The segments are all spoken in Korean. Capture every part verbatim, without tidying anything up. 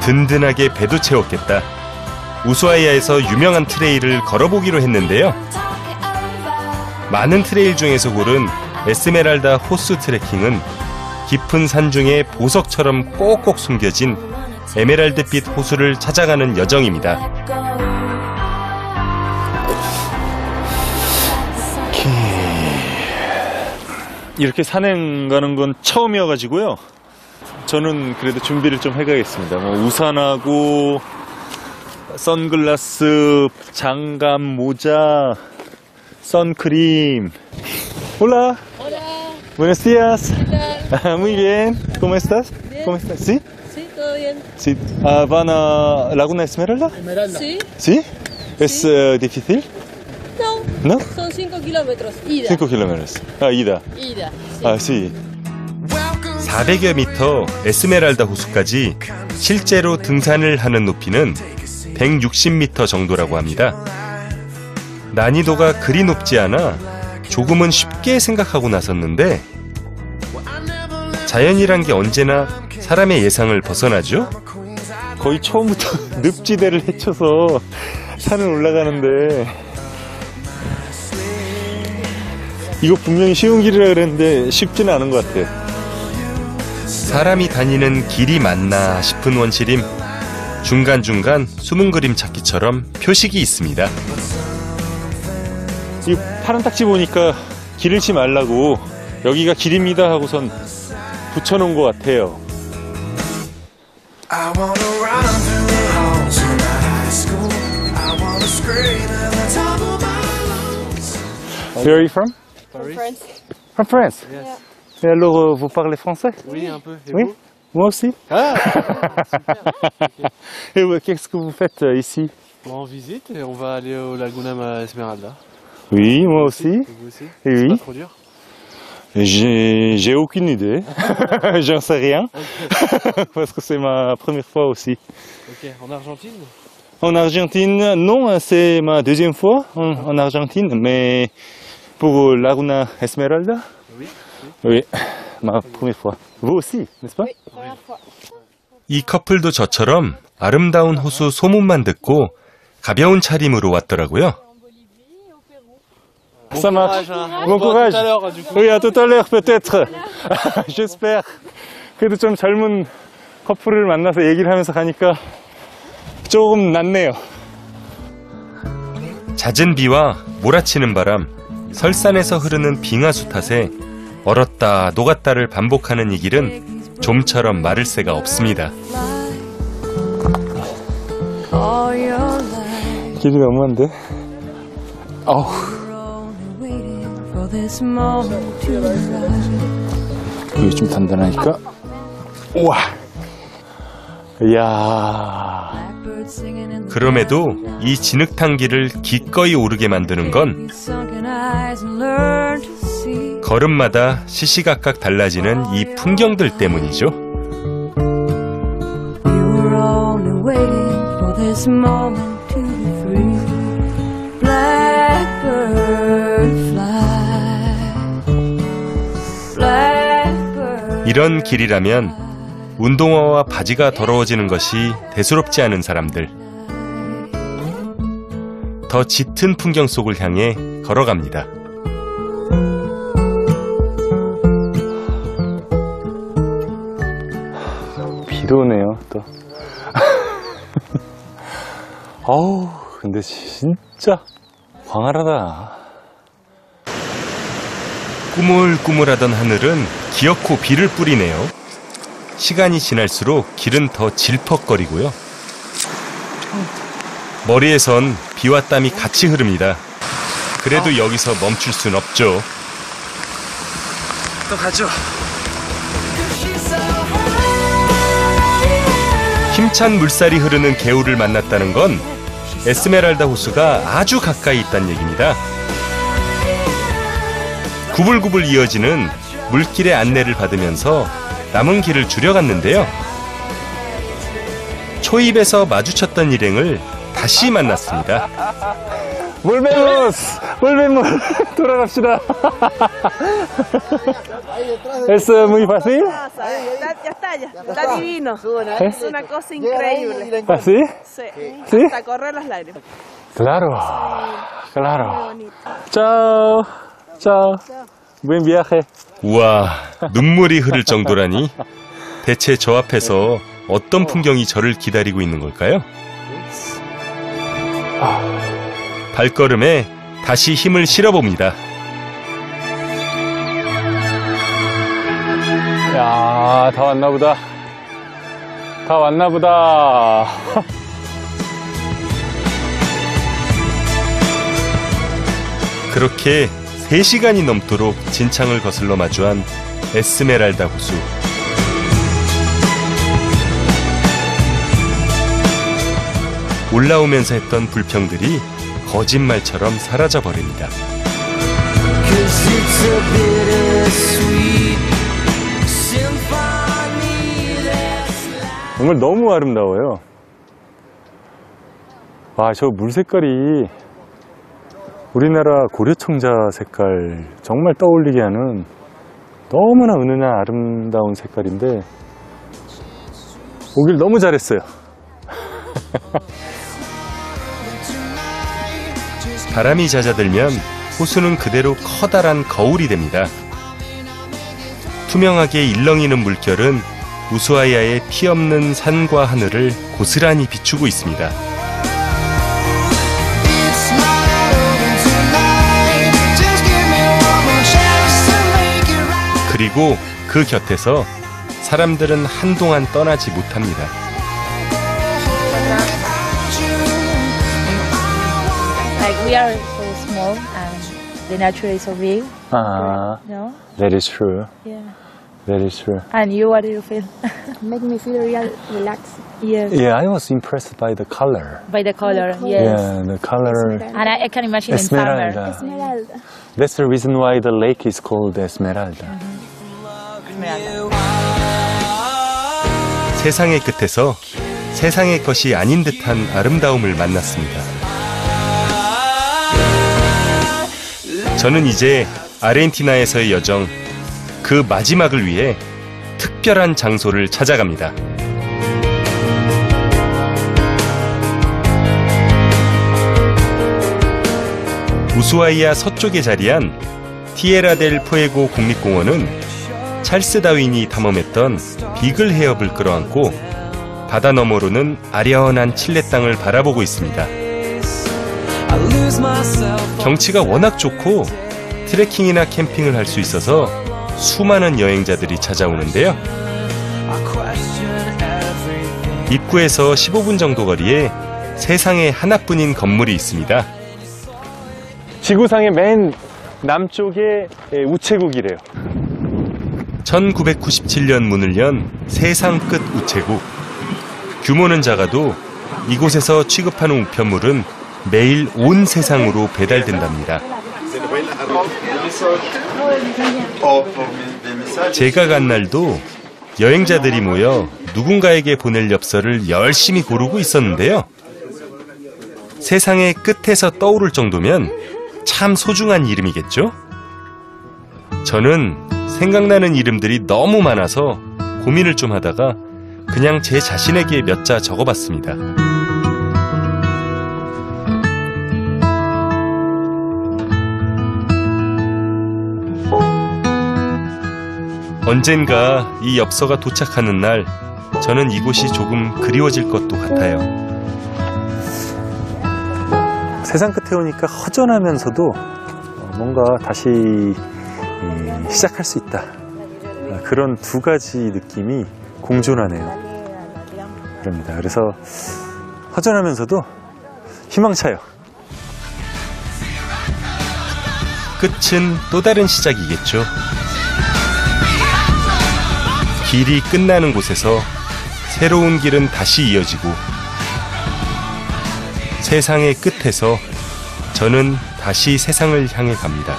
든든하게 배도 채웠겠다. 우수아이아에서 유명한 트레일을 걸어보기로 했는데요. 많은 트레일 중에서 고른 에스메랄다 호수 트레킹은 깊은 산중에 보석처럼 꼭꼭 숨겨진 에메랄드빛 호수를 찾아가는 여정입니다. 이렇게 산행 가는 건 처음이어가지고요. 저는 그래도 준비를 좀 해가겠습니다. 뭐 우산하고 선글라스, 장갑, 모자, 선크림. Hola. Hola. Buenos días. Hola. Muy bien. ¿Cómo estás? Bien. ¿Cómo estás? ¿Sí? Sí, todo bien. Sí. Ah, ¿van a Laguna Esmeralda? Esmeralda. Sí. ¿Sí? ¿Es uh, difícil? No. ¿No? Son cinco kilómetros. Ida. cinco kilómetros. Ah, ida. Ida. Sí. 아, sí. 사백여 미터 에스메랄다 호수까지 실제로 등산을 하는 높이는 백육십 미터 정도라고 합니다. 난이도가 그리 높지 않아 조금은 쉽게 생각하고 나섰는데 자연이란 게 언제나 사람의 예상을 벗어나죠? 거의 처음부터 늪지대를 헤쳐서 산을 올라가는데 이거 분명히 쉬운 길이라 그랬는데 쉽지는 않은 것 같아요. 사람이 다니는 길이 맞나 싶은 원시림. 중간중간 숨은 그림 찾기처럼 표식이 있습니다. 이 파란 딱지 보니까 길 잃지 말라고 여기가 길입니다 하고선 붙여놓은 것 같아요. Where are you from? From France. From France. Yeah. Et alors, vous parlez français? Oui, un peu. Et Oui. vous? Moi aussi. Ah, super. Okay. Et ouais, qu'est-ce que vous faites euh, ici? Bon, on visite et on va aller au Laguna Esmeralda. Oui, moi aussi. Et vous aussi? Et C'est oui. pas trop dur? J'ai j'ai aucune idée. J'en sais rien. Okay. Parce que c'est ma première fois aussi. Ok, en Argentine? En Argentine, non, c'est ma deuxième fois en, en Argentine, mais pour Laguna Esmeralda, Oui. oui, ma première fois. Vous aussi, n'est-ce pas? Oui, première fois. 이 커플도 저처럼 아름다운 호수 소문만 듣고 가벼운 차림으로 왔더라고요. Ça marche. Hein. Bon Bon, courage. à tout à l'heure, du coup. Oui, à tout à l'heure peut-être. J'espère. 그래도 좀 젊은 커플을 만나서 얘기를 하면서 가니까 조금 낫네요. 잦은 비와 몰아치는 바람, 설산에서 흐르는 빙하수 탓에 얼었다 녹았다를 반복하는 이 길은 좀처럼 마를 새가 없습니다. 길이 너무한데? 아우. 여기 좀 단단하니까. 우와. 이야. 그럼에도 이 진흙탕 길을 기꺼이 오르게 만드는 건 걸음마다 시시각각 달라지는 이 풍경들 때문이죠. 이런 길이라면 운동화와 바지가 더러워지는 것이 대수롭지 않은 사람들. 더 짙은 풍경 속을 향해 걸어갑니다. 비도 오네요, 또. 어우, 근데 진짜 광활하다. 꾸물꾸물하던 하늘은 기어코 비를 뿌리네요. 시간이 지날수록 길은 더 질퍽거리고요. 머리에선 비와 땀이 같이 흐릅니다. 그래도 여기서 멈출 순 없죠. 또 가죠. 힘찬 물살이 흐르는 개울을 만났다는 건 에스메랄다 호수가 아주 가까이 있다는 얘기입니다. 구불구불 이어지는 물길의 안내를 받으면서 남은 길을 줄여갔는데요. 초입에서 마주쳤던 일행을 다시 만났습니다. Volvemos, volvemos. 돌아갑시다. Es muy fácil. Ya, ya está, ya. Está divino. Es una cosa increíble. ¿Así? Sí. ¿Sí? Hasta correr las lágrimas. Claro, claro. Chao, chao. Buen viaje. 우와, 눈물이 흐를 정도라니. 대체 저 앞에서 어떤 풍경이 저를 기다리고 있는 걸까요? 발걸음에 다시 힘을 실어봅니다. 야, 다 왔나 보다. 다 왔나 보다. 그렇게 세 시간이 넘도록 진창을 거슬러 마주한 에스메랄다 호수. 올라오면서 했던 불평들이 거짓말처럼 사라져버립니다. 정말 너무 아름다워요. 아, 저 물 색깔이 우리나라 고려청자 색깔 정말 떠올리게 하는 너무나 은은한 아름다운 색깔인데 오길 너무 잘했어요. 바람이 잦아들면 호수는 그대로 커다란 거울이 됩니다. 투명하게 일렁이는 물결은 우수아이아의 피 없는 산과 하늘을 고스란히 비추고 있습니다. 그리고 그 곁에서 사람들은 한동안 떠나지 못합니다. Like we are so small and the nature is so big. 아, No? that is true. Yeah. That is true. And you, what do you feel? Make me feel real relaxed. Yes. Yeah, I was impressed by the color. By the color, yes. Yeah, the color. And I, I can imagine in summer. Esmeralda. Esmeralda. That's the reason why the lake is called Esmeralda. 세상의 끝에서 세상의 것이 아닌 듯한 아름다움을 만났습니다. 저는 이제 아르헨티나에서의 여정, 그 마지막을 위해 특별한 장소를 찾아갑니다. 우수아이아 서쪽에 자리한 티에라 델 푸에고 국립공원은 찰스 다윈이 탐험했던 비글 해협을 끌어안고 바다 너머로는 아련한 칠레 땅을 바라보고 있습니다. 경치가 워낙 좋고 트레킹이나 캠핑을 할 수 있어서 수많은 여행자들이 찾아오는데요. 입구에서 십오 분 정도 거리에 세상에 하나뿐인 건물이 있습니다. 지구상의 맨 남쪽에 우체국이래요. 천구백구십칠 년 문을 연 세상 끝 우체국. 규모는 작아도 이곳에서 취급하는 우편물은 매일 온 세상으로 배달된답니다. 제가 간 날도 여행자들이 모여 누군가에게 보낼 엽서를 열심히 고르고 있었는데요. 세상의 끝에서 떠오를 정도면 참 소중한 이름이겠죠? 저는 생각나는 이름들이 너무 많아서 고민을 좀 하다가 그냥 제 자신에게 몇 자 적어봤습니다. 언젠가 이 엽서가 도착하는 날 저는 이곳이 조금 그리워질 것도 같아요. 세상 끝에 오니까 허전하면서도 뭔가 다시 시작할 수 있다. 그런 두 가지 느낌이 공존하네요. 그럽니다. 그래서 허전하면서도 희망차요. 끝은 또 다른 시작이겠죠. 길이 끝나는 곳에서 새로운 길은 다시 이어지고 세상의 끝에서 저는 다시 세상을 향해 갑니다.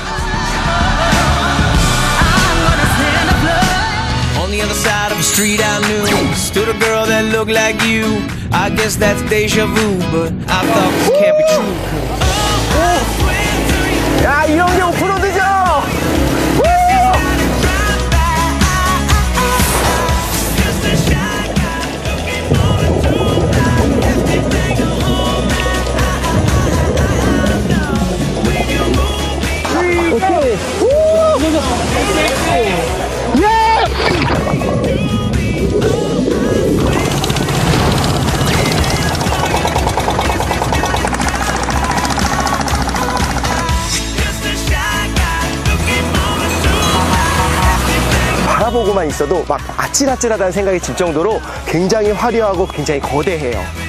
On the other side of the street I knew stood a girl that looked like you. I guess that's deja vu, but I thought this can't be true. 야, 이런 게 오프로드죠? 오케이. 바라보고만 있어도 막 아찔아찔하다는 생각이 들 정도로 굉장히 화려하고 굉장히 거대해요.